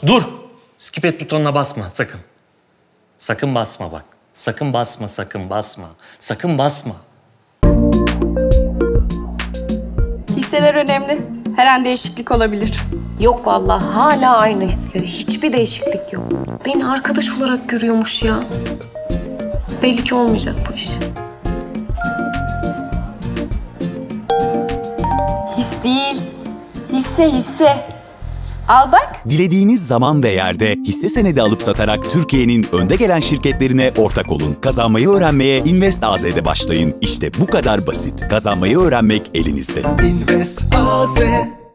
Dur. Skip et butonuna basma sakın. Sakın basma bak. Sakın basma, sakın basma. Sakın basma. Hisseler önemli. Her an değişiklik olabilir. Yok vallahi hala aynı hisleri. Hiçbir değişiklik yok. Beni arkadaş olarak görüyormuş ya. Belli ki olmayacak bu iş. His değil. Hisse. Al bak. Dilediğiniz zaman ve yerde hisse senedi alıp satarak Türkiye'nin önde gelen şirketlerine ortak olun. Kazanmayı öğrenmeye Invest AZ'de başlayın. İşte bu kadar basit. Kazanmayı öğrenmek elinizde. Invest AZ.